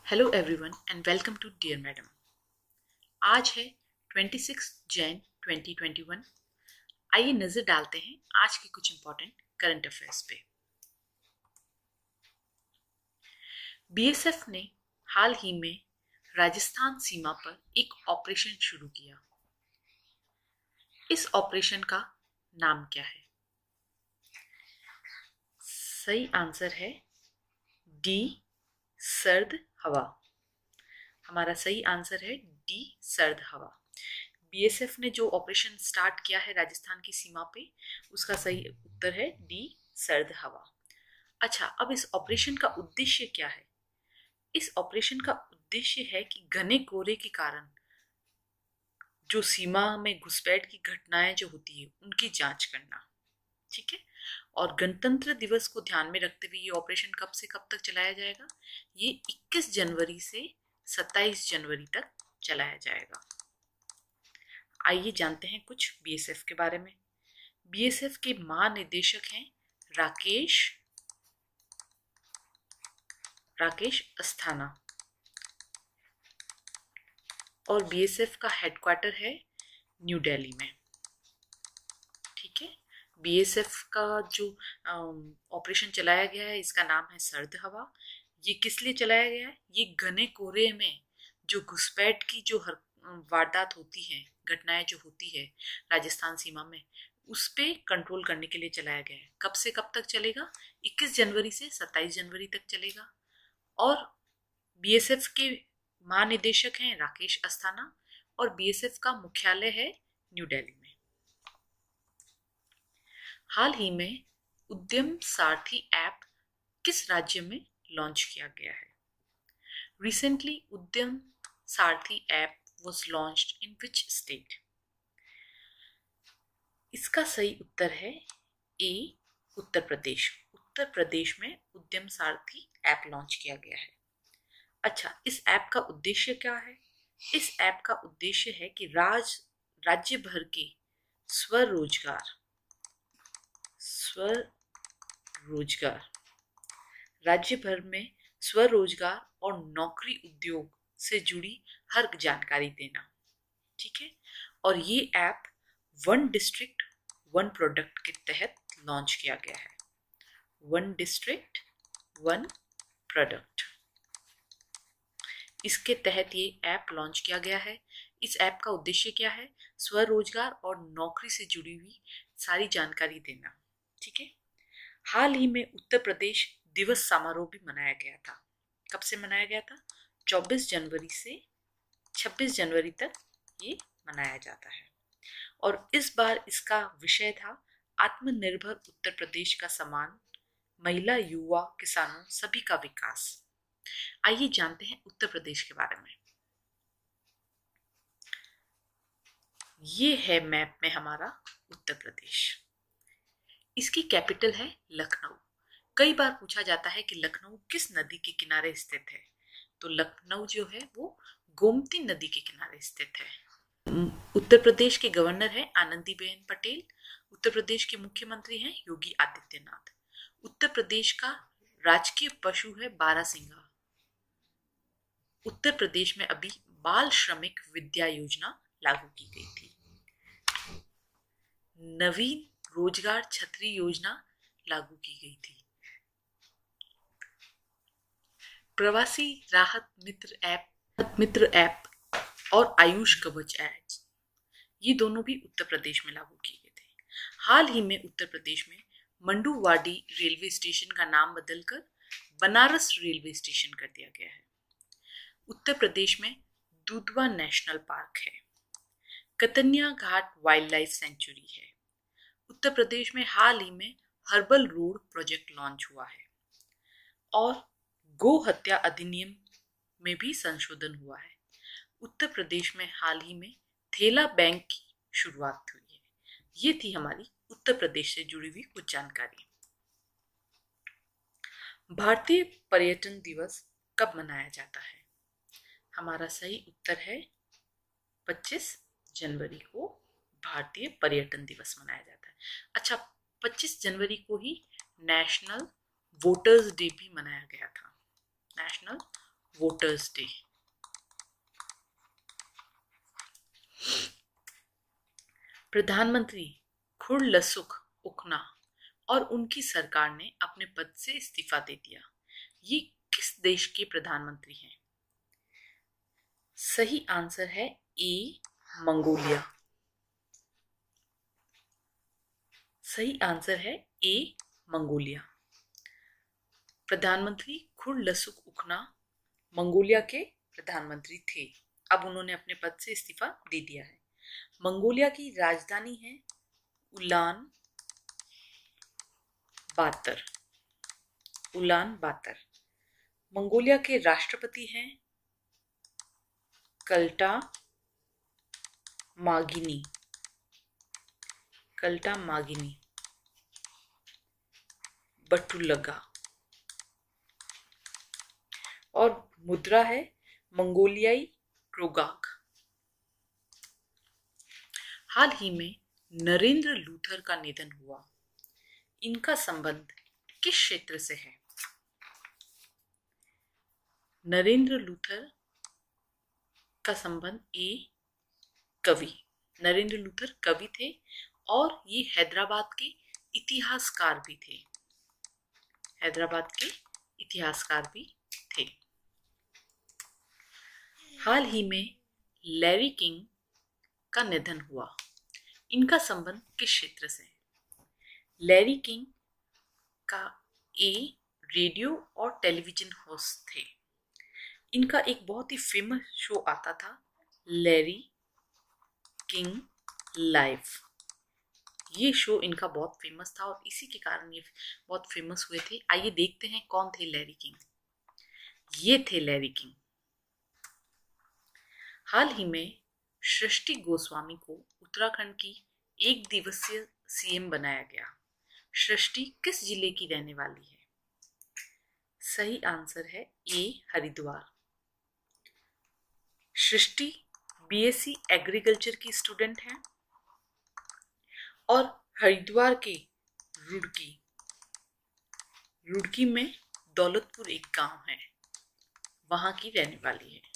Hello everyone and welcome to dear madam. आज है 26 जैन 2021। आइए नजर डालते हैं आज के कुछ इंपॉर्टेंट करंट अफेयर्स पे। बीएसएफ ने हाल ही में राजस्थान सीमा पर एक ऑपरेशन शुरू किया। इस ऑपरेशन का नाम क्या है? सही आंसर है डी, सर्द हवा। हमारा सही आंसर है डी, सर्द हवा। बीएसएफ ने जो ऑपरेशन स्टार्ट किया है राजस्थान की सीमा पे, उसका सही उत्तर है डी, सर्द हवा। अच्छा, अब इस ऑपरेशन का उद्देश्य क्या है? इस ऑपरेशन का उद्देश्य है कि घने कोहरे के कारण जो सीमा में घुसपैठ की घटनाएं जो होती है उनकी जांच करना। ठीक है। और गणतंत्र दिवस को ध्यान में रखते हुए ये ऑपरेशन कब से कब तक चलाया जाएगा? ये 21 जनवरी से 27 जनवरी तक चलाया जाएगा। आइए जानते हैं कुछ बीएसएफ के बारे में। बीएसएफ के महानिदेशक हैं राकेश अस्थाना और बीएसएफ का हेडक्वार्टर है न्यू दिल्ली में। ठीक है। बीएसएफ का जो ऑपरेशन चलाया गया है इसका नाम है सर्द हवा। ये किस लिए चलाया गया है? ये घने कोहरे में जो घुसपैठ की जो वारदात होती है, घटनाएं जो होती है राजस्थान सीमा में, उस पे कंट्रोल करने के लिए चलाया गया है। कब से कब तक चलेगा? 21 जनवरी से 27 जनवरी तक चलेगा। और बीएसएफ के महानिदेशक हैं राकेश अस्थाना और बीएसएफ का मुख्यालय है न्यू दिल्ली में। हाल ही में उद्यम सारथी ऐप किस राज्य में लॉन्च किया गया है? Recently Udyam Sarathi app was launched in which state? इसका सही उत्तर है ए, उत्तर प्रदेश। उत्तर प्रदेश में उद्यम सारथी ऐप लॉन्च किया गया है। अच्छा, इस ऐप का उद्देश्य क्या है? इस ऐप का उद्देश्य है कि राज्य भर के राज्य भर में स्वरोजगार और नौकरी उद्योग से जुड़ी हर जानकारी देना। ठीक है। और ये app one district one product के तहत लॉन्च किया गया है। वन डिस्ट्रिक्ट वन प्रोडक्ट, इसके तहत ये ऐप लॉन्च किया गया है। इस ऐप का उद्देश्य क्या है? स्वरोजगार और नौकरी से जुड़ी हुई सारी जानकारी देना। ठीक है। हाल ही में उत्तर प्रदेश दिवस समारोह भी मनाया गया था। कब से मनाया गया था? 24 जनवरी से 26 जनवरी तक ये मनाया जाता है। और इस बार इसका विषय था आत्मनिर्भर उत्तर प्रदेश का सम्मान, महिला, युवा, किसानों सभी का विकास। आइए जानते हैं उत्तर प्रदेश के बारे में। ये है मैप में हमारा उत्तर प्रदेश। इसकी कैपिटल है लखनऊ। कई बार पूछा जाता है कि लखनऊ किस नदी के किनारे स्थित है? तो लखनऊ जो है वो गोमती नदी के किनारे स्थित है। उत्तर प्रदेश के गवर्नर है आनंदीबेन पटेल। उत्तर प्रदेश के मुख्यमंत्री हैं योगी आदित्यनाथ। उत्तर प्रदेश का राजकीय पशु है बारहसिंगा। उत्तर प्रदेश में अभी बाल श्रमिक विद्या योजना लागू की गई थी। नवीन रोजगार छतरी योजना लागू की गई थी। प्रवासी राहत मित्र ऐप और आयुष कवच ऐप, ये दोनों भी उत्तर प्रदेश में लागू किए गए थे। हाल ही में उत्तर प्रदेश में मंडुवाडी रेलवे स्टेशन का नाम बदलकर बनारस रेलवे स्टेशन कर दिया गया है। उत्तर प्रदेश में दुधवा नेशनल पार्क है। Katarniya Ghat wildlife sanctuary है। उत्तर प्रदेश में हाल ही में हर्बल रोड प्रोजेक्ट लॉन्च हुआ है। और गो हत्या अधिनियम में भी संशोधन हुआ है। उत्तर प्रदेश में हाल ही में थेला बैंक की शुरुआत हुई है। ये थी हमारी उत्तर प्रदेश से जुड़ी हुई कुछ जानकारी। भारतीय पर्यटन दिवस कब मनाया जाता है? हमारा सही उत्तर है 25 जनवरी को भारतीय पर्यटन दिवस मनाया जाता है। अच्छा, 25 जनवरी को ही नेशनल वोटर्स डे भी मनाया गया था। National voters day. प्रधानमंत्री खुरलसुख उखना और उनकी सरकार ने अपने पद से इस्तीफा दे दिया। ये किस देश के प्रधानमंत्री हैं? सही आंसर है ए, मंगोलिया। सही आंसर है ए, मंगोलिया। प्रधानमंत्री खुरलसुख उखना मंगोलिया के प्रधानमंत्री थे। अब उन्होंने अपने पद से इस्तीफा दे दिया है। मंगोलिया की राजधानी है Ulaanbaatar. Ulaanbaatar. Mongolia के राष्ट्रपति हैं कल्टा मागिनी। कल्टा मागिनी बटुलगा। और मुद्रा है मंगोलियाई क्रोगाक। हाल ही में नरेंद्र लूथर का निधन हुआ। इनका संबंध किस क्षेत्र से है? नरेंद्र लूथर का संबंध ए, कवि। नरेंद्र लूथर कवि थे और ये हैदराबाद के इतिहासकार भी थे। हैदराबाद के इतिहासकार भी थे। हाल ही में लैरी किंग का निधन हुआ। इनका संबंध किस क्षेत्र से? लैरी किंग का ए, रेडियो और टेलीविजन होस्ट थे। इनका एक बहुत ही फेमस शो आता था, लैरी किंग लाइव। ये शो इनका बहुत फेमस था और इसी के कारण ये बहुत फेमस हुए थे। आइए देखते हैं कौन थे लैरी किंग। ये थे लैरी किंग। हाल ही में सृष्टि गोस्वामी को उत्तराखंड की एक दिवसीय सीएम बनाया गया। सृष्टि किस जिले की रहने वाली है? सही आंसर है A, Haridwar. Srishti BSc agriculture की स्टूडेंट है और हरिद्वार के रुड़की में दौलतपुर एक गांव है, वहां की रहने वाली है।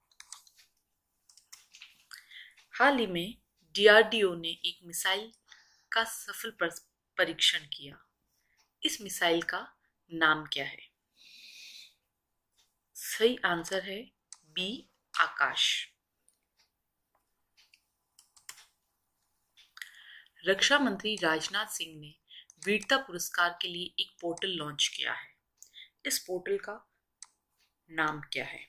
हाल ही में डीआरडीओ ने एक मिसाइल का सफल परीक्षण किया। इस मिसाइल का नाम क्या है? सही आंसर है बी, आकाश। रक्षा मंत्री राजनाथ सिंह ने वीरता पुरस्कार के लिए एक पोर्टल लॉन्च किया है। इस पोर्टल का नाम क्या है?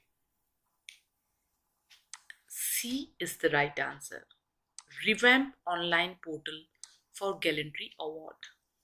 C is the right answer, revamp online portal for gallantry award.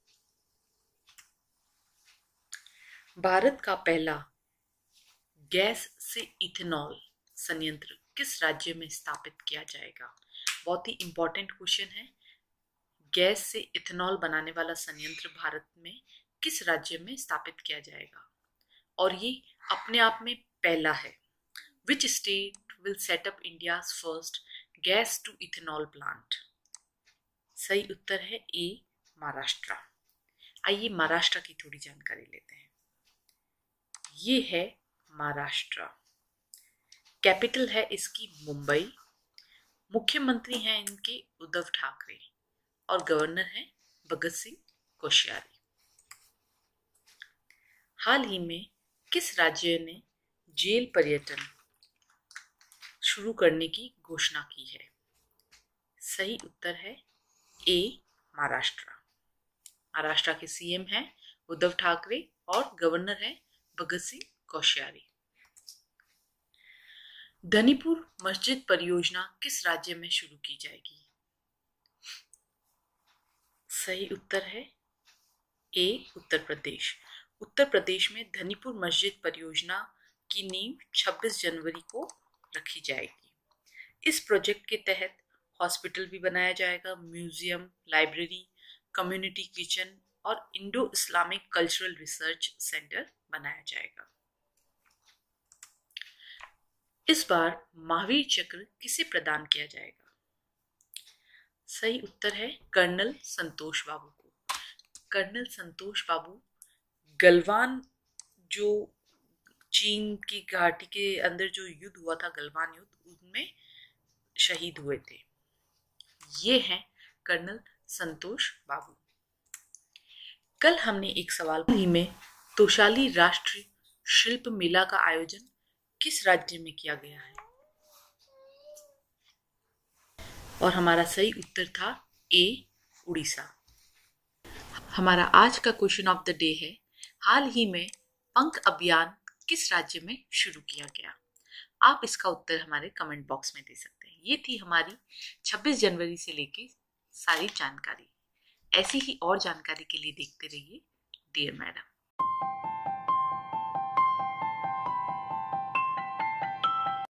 Bharat का पहला गैस से इथेनॉल संयंत्र किस राज्य में स्थापित किया जाएगा? बहुत ही इंपॉर्टेंट क्वेश्चन है। गैस से इथेनॉल बनाने वाला संयंत्र भारत में किस राज्य में स्थापित किया जाएगा? और ये अपने आप में पहला है। Which state will set up India's first gas to ethanol plant? सही उत्तर है ए, महाराष्ट्र। आइए महाराष्ट्र की थोड़ी जानकारी लेते हैं। ये है महाराष्ट्र। कैपिटल है इसकी मुंबई। मुख्यमंत्री हैं इनके उद्धव ठाकरे और गवर्नर हैं भगत सिंह कोश्यारी। हाल ही में किस राज्य ने जेल पर्यटन शुरू करने की घोषणा की है? सही उत्तर है ए, महाराष्ट्र। महाराष्ट्र के सीएम हैं उद्धव ठाकरे और गवर्नर हैं भगत सिंह कोश्यारी। धनीपुर मस्जिद परियोजना किस राज्य में शुरू की जाएगी? सही उत्तर है ए, उत्तर प्रदेश। उत्तर प्रदेश में धनीपुर मस्जिद परियोजना की नींव 26 जनवरी को रखी जाएगी। इस प्रोजेक्ट के तहत हॉस्पिटल भी बनाया जाएगा, म्यूजियम, लाइब्रेरी, कम्युनिटी किचन और Indo Islamic cultural research centre बनाया जाएगा। इस बार महावीर चक्र किसे प्रदान किया जाएगा? सही उत्तर है कर्नल संतोष बाबू को। कर्नल संतोष बाबू गलवान जो चीन की घाटी के अंदर जो युद्ध हुआ था, गलवान युद्ध, उनमें शहीद हुए थे। ये हैं कर्नल संतोष बाबू। कल हमने एक सवाल ही में तोशाली राष्ट्रीय शिल्प मेला का आयोजन किस राज्य में किया गया है? और हमारा सही उत्तर था ए, उड़ीसा। हमारा आज का क्वेश्चन ऑफ द डे है, हाल ही में पंख अभियान किस राज्य में शुरू किया गया? आप इसका उत्तर हमारे कमेंट बॉक्स में दे सकते हैं। ये थी हमारी 26 जनवरी से लेके सारी जानकारी। ऐसी ही और जानकारी के लिए देखते रहिए डियर मैडम।